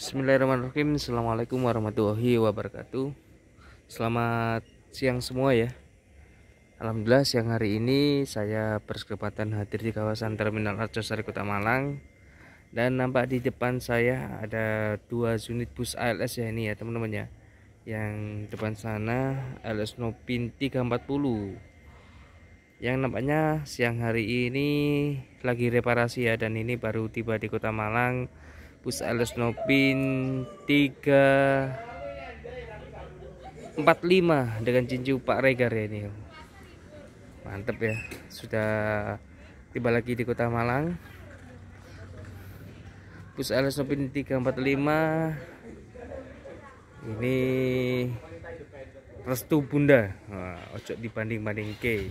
Bismillahirrahmanirrahim. Assalamualaikum warahmatullahi wabarakatuh. Selamat siang semua ya. Alhamdulillah siang hari ini saya berkesempatan hadir di kawasan Terminal Arjosari Kota Malang. Dan nampak di depan saya ada 2 unit bus ALS ya ini ya teman-teman ya. Yang depan sana ALS Nopin 340. Yang nampaknya siang hari ini lagi reparasi ya, dan ini baru tiba di Kota Malang. Bus ALS Nopin 345 dengan cincu Pak Regar ya ini. Mantep ya, sudah tiba lagi di Kota Malang. Bus ALS Nopin 345 ini restu bunda. Nah, ojo dibanding-banding ke.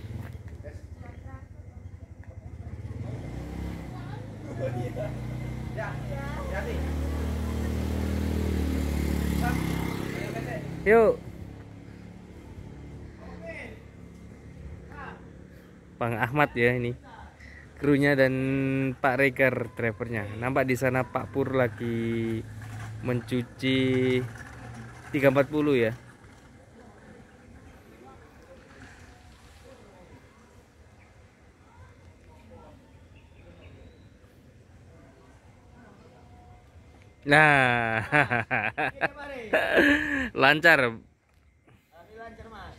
Yuk, Bang Ahmad ya ini krunya, dan Pak Regar drivernya. Nampak di sana Pak Pur lagi mencuci 340 ya. Nah, lancar. Mas.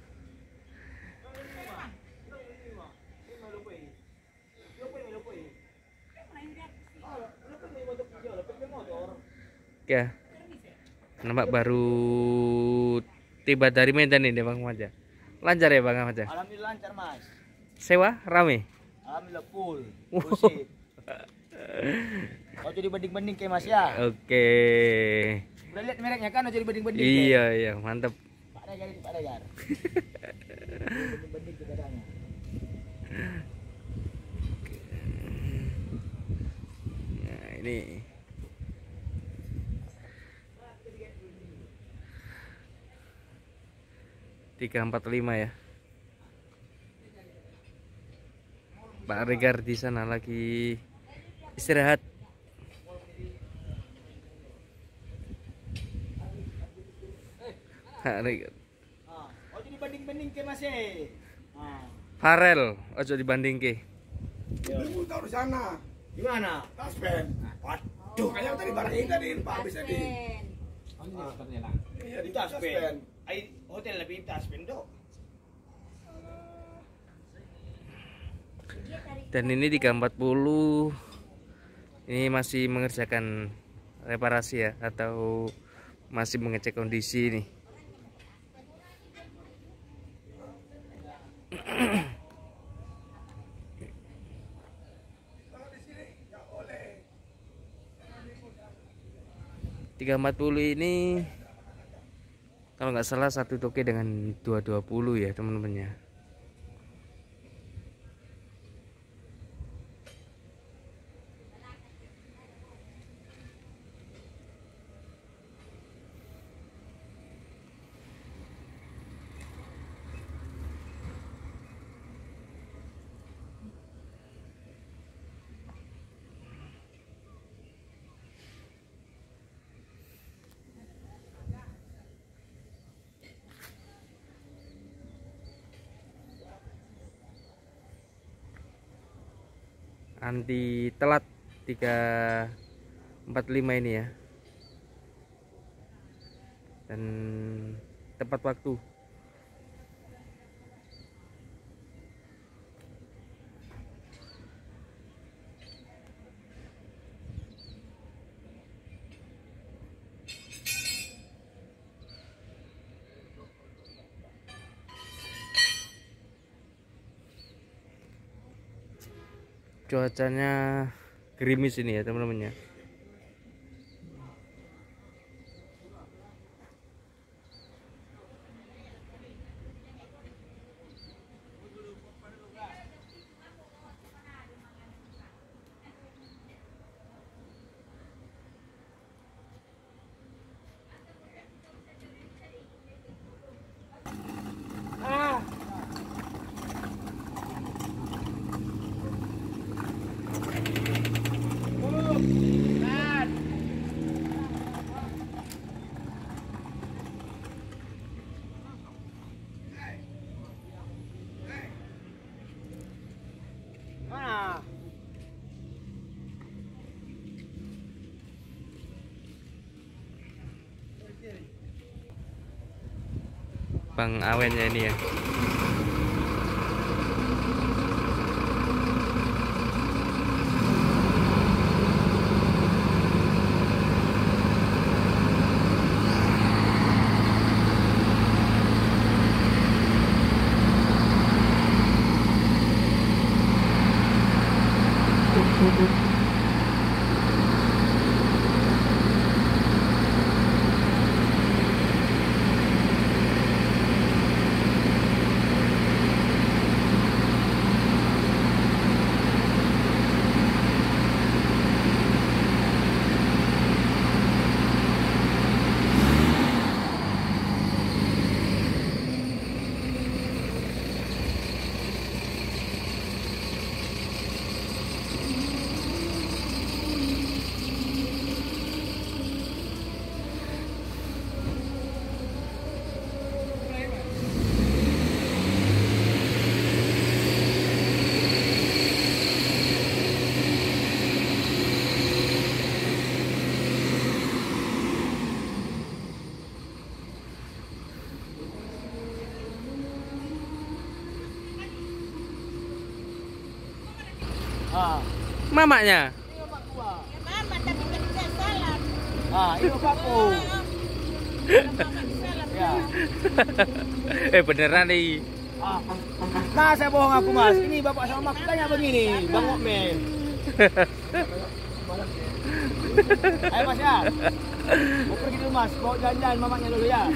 Ya, nampak baru tiba dari Medan ini Bang Ahmad ya. Lancar ya Bang Ahmad ya. Alhamdulillah lancar Mas. Sewa rame. Alhamdulillah full. Full. Kau jadi banding-banding kayak Mas ya. Oke. Udah lihat mereknya kan, jadi banding-banding. Iya iya, mantap. Pak Regar itu Pak Regar. Banding-banding keadaannya. Nah, ini tiga empat lima ya. Pak Regar di sana lagi istirahat. Pak Regar. Oh jadi banding-banding kayak Mas ya. Farel, ojo dibanding ke. Ibu tahu di sana. Gimana? Taspen. Waduh, kayak tadi barang ini tadi Pak habis tadi. Iya di Taspen. Ai hotel lebih Taspen dok. Dan ini 340 ini masih mengerjakan reparasi ya, atau masih mengecek kondisi nih. Tiga 40 ini kalau nggak salah satu toke dengan 220 ya teman-teman ya. Anti telat 345 ini ya, dan tepat waktu. Cuacanya gerimis ini ya teman-teman ya. Bang Awennya ini ya. Ah, Mamanya. ini bapak gua. Mama tapi kan saya salah. Ah, ini bapakku. Ya. Beneran nih. Ah. Nah, saya bohong aku, Mas. Ini bapak sama mak tanya begini, Bang Okmen. Ayo, Mas ya. Mau pergi dulu, Mas. Bawa jalan-jalan mamanya dulu ya.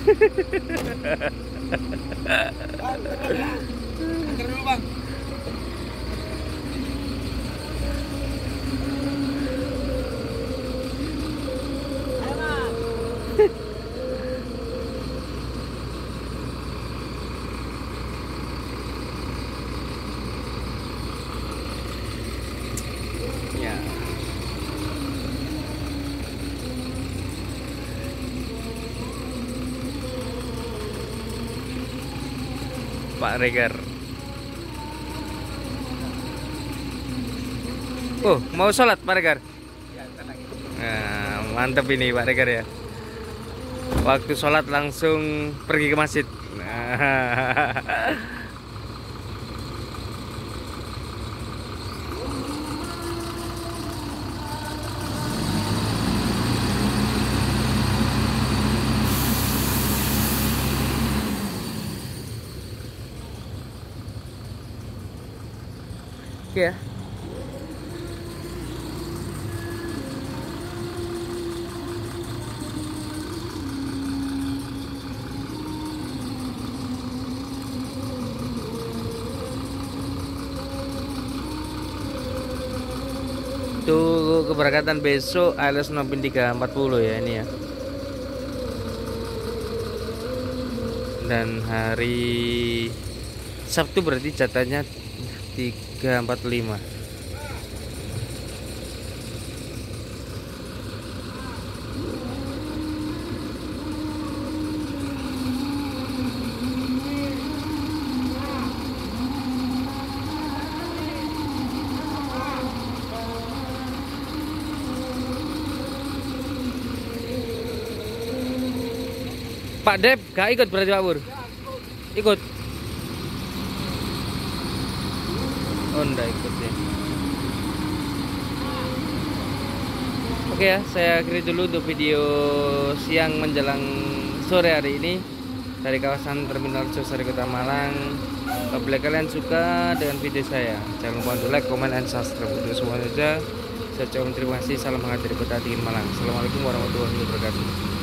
Antar dulu, Bang. Ayo, Mas. Ya. Pak Regar. Oh, mau sholat Pak Regar? Nah, mantep ini Pak Regar ya. Waktu sholat langsung pergi ke masjid. Nah. Oke ya. Itu keberangkatan besok alias 340 ya ini ya. Dan hari Sabtu berarti jatahnya 345. Pak Dep gak ikut berarti Pak Pur? Ikut. Oh enggak ikut ya. Oke ya, saya akhiri dulu untuk video siang menjelang sore hari ini dari kawasan Terminal Josari Kota Malang. Apabila kalian suka dengan video saya, jangan lupa untuk like, comment, and subscribe. Untuk semuanya saja, saya ucapkan terima kasih. Salam hangat dari Kota Tingin Malang. Assalamualaikum warahmatullahi wabarakatuh.